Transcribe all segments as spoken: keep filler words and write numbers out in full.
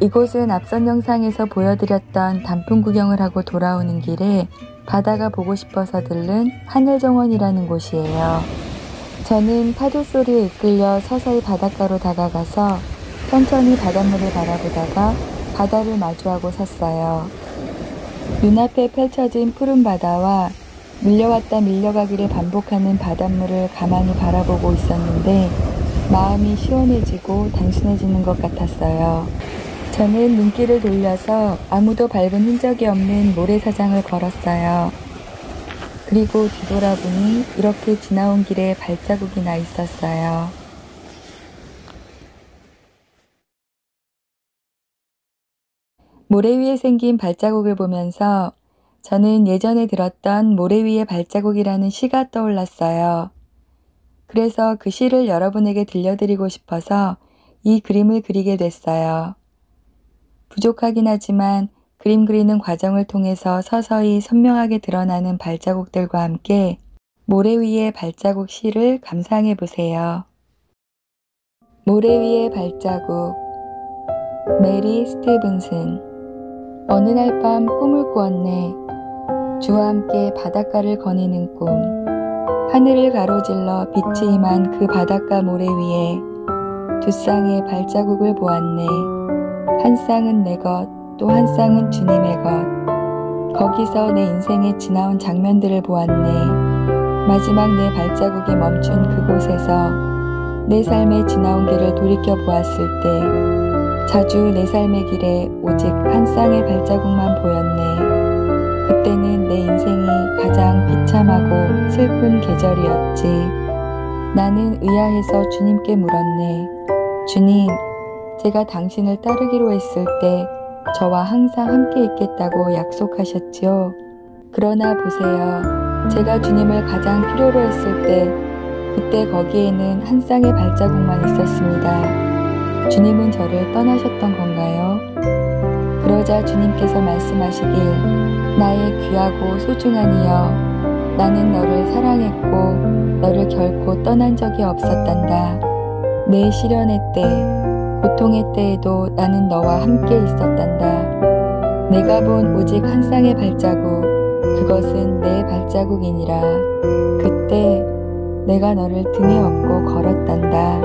이곳은 앞선 영상에서 보여드렸던 단풍 구경을 하고 돌아오는 길에 바다가 보고 싶어서 들른 하늘정원이라는 곳이에요. 저는 파도 소리에 이끌려 서서히 바닷가로 다가가서 천천히 바닷물을 바라보다가 바다를 마주하고 섰어요. 눈앞에 펼쳐진 푸른 바다와 밀려왔다 밀려가기를 반복하는 바닷물을 가만히 바라보고 있었는데 마음이 시원해지고 단순해지는 것 같았어요. 저는 눈길을 돌려서 아무도 밟은 흔적이 없는 모래사장을 걸었어요. 그리고 뒤돌아보니 이렇게 지나온 길에 발자국이 나 있었어요. 모래 위에 생긴 발자국을 보면서 저는 예전에 들었던 모래 위의 발자국이라는 시가 떠올랐어요. 그래서 그 시를 여러분에게 들려드리고 싶어서 이 그림을 그리게 됐어요. 부족하긴 하지만 그림 그리는 과정을 통해서 서서히 선명하게 드러나는 발자국들과 함께 모래 위의 발자국 시를 감상해 보세요. 모래 위의 발자국, 메리 스티븐슨. 어느 날 밤 꿈을 꾸었네. 주와 함께 바닷가를 거니는 꿈. 하늘을 가로질러 빛이 임한 그 바닷가 모래 위에 두 쌍의 발자국을 보았네. 한 쌍은 내 것, 또 한 쌍은 주님의 것. 거기서 내 인생에 지나온 장면들을 보았네. 마지막 내 발자국이 멈춘 그곳에서 내 삶에 지나온 길을 돌이켜 보았을 때 자주 내 삶의 길에 오직 한 쌍의 발자국만 보였네. 그때는 내 인생이 가장 비참하고 슬픈 계절이었지. 나는 의아해서 주님께 물었네. 주님, 제가 당신을 따르기로 했을 때 저와 항상 함께 있겠다고 약속하셨지요. 그러나 보세요. 제가 주님을 가장 필요로 했을 때 그때 거기에는 한 쌍의 발자국만 있었습니다. 주님은 저를 떠나셨던 건가요? 그러자 주님께서 말씀하시길, 나의 귀하고 소중한 이여, 나는 너를 사랑했고 너를 결코 떠난 적이 없었단다. 내 시련의 때, 고통의 때에도 나는 너와 함께 있었단다. 내가 본 오직 한 쌍의 발자국, 그것은 내 발자국이니라. 그때 내가 너를 등에 업고 걸었단다.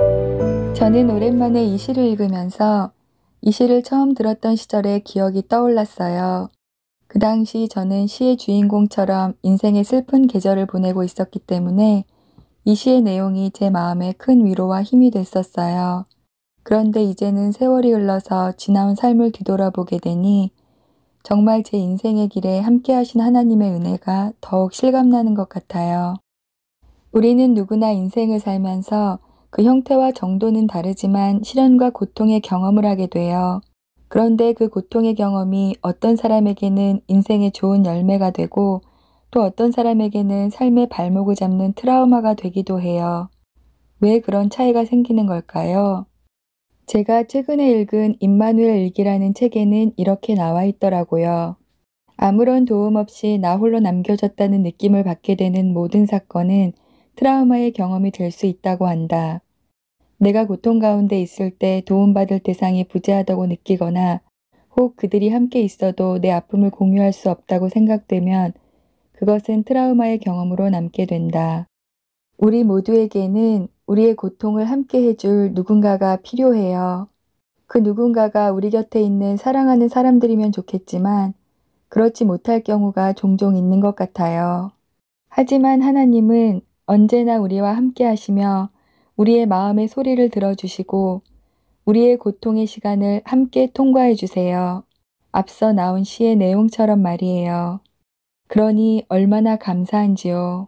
저는 오랜만에 이 시를 읽으면서 이 시를 처음 들었던 시절의 기억이 떠올랐어요. 그 당시 저는 시의 주인공처럼 인생의 슬픈 계절을 보내고 있었기 때문에 이 시의 내용이 제 마음에 큰 위로와 힘이 됐었어요. 그런데 이제는 세월이 흘러서 지나온 삶을 뒤돌아보게 되니 정말 제 인생의 길에 함께 하신 하나님의 은혜가 더욱 실감나는 것 같아요. 우리는 누구나 인생을 살면서 그 형태와 정도는 다르지만 시련과 고통의 경험을 하게 돼요. 그런데 그 고통의 경험이 어떤 사람에게는 인생의 좋은 열매가 되고 또 어떤 사람에게는 삶의 발목을 잡는 트라우마가 되기도 해요. 왜 그런 차이가 생기는 걸까요? 제가 최근에 읽은 임마누엘 일기라는 책에는 이렇게 나와 있더라고요. 아무런 도움 없이 나 홀로 남겨졌다는 느낌을 받게 되는 모든 사건은 트라우마의 경험이 될 수 있다고 한다. 내가 고통 가운데 있을 때 도움받을 대상이 부재하다고 느끼거나 혹 그들이 함께 있어도 내 아픔을 공유할 수 없다고 생각되면 그것은 트라우마의 경험으로 남게 된다. 우리 모두에게는 우리의 고통을 함께 해줄 누군가가 필요해요. 그 누군가가 우리 곁에 있는 사랑하는 사람들이면 좋겠지만 그렇지 못할 경우가 종종 있는 것 같아요. 하지만 하나님은 언제나 우리와 함께 하시며 우리의 마음의 소리를 들어주시고 우리의 고통의 시간을 함께 통과해 주세요. 앞서 나온 시의 내용처럼 말이에요. 그러니 얼마나 감사한지요.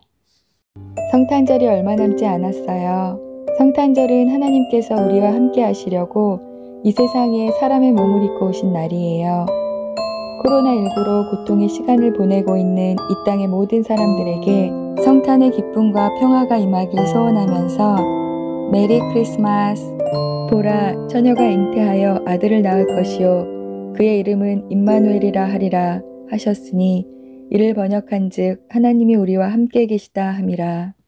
성탄절이 얼마 남지 않았어요. 성탄절은 하나님께서 우리와 함께 하시려고 이 세상에 사람의 몸을 입고 오신 날이에요. 코로나십구로 고통의 시간을 보내고 있는 이 땅의 모든 사람들에게 성탄의 기쁨과 평화가 임하길 소원하면서 메리 크리스마스. 보라, 처녀가 잉태하여 아들을 낳을 것이요 그의 이름은 임마누엘이라 하리라 하셨으니 이를 번역한즉 하나님이 우리와 함께 계시다 함이라.